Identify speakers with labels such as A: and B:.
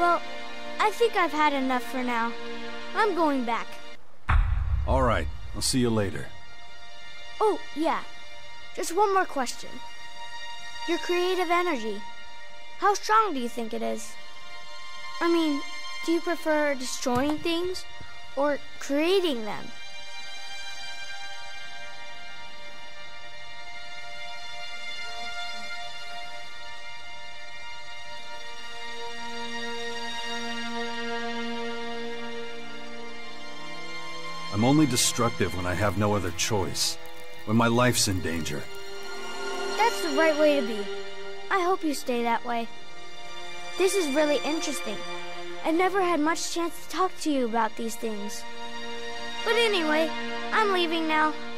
A: Well, I think I've had enough for now. I'm going back.
B: All right, I'll see you later.
A: Oh, yeah. Just one more question. Your creative energy. How strong do you think it is? I mean, do you prefer destroying things or creating them?
B: I'm only destructive when I have no other choice. When my life's in danger.
A: That's the right way to be. I hope you stay that way. This is really interesting. I've never had much chance to talk to you about these things. But anyway, I'm leaving now.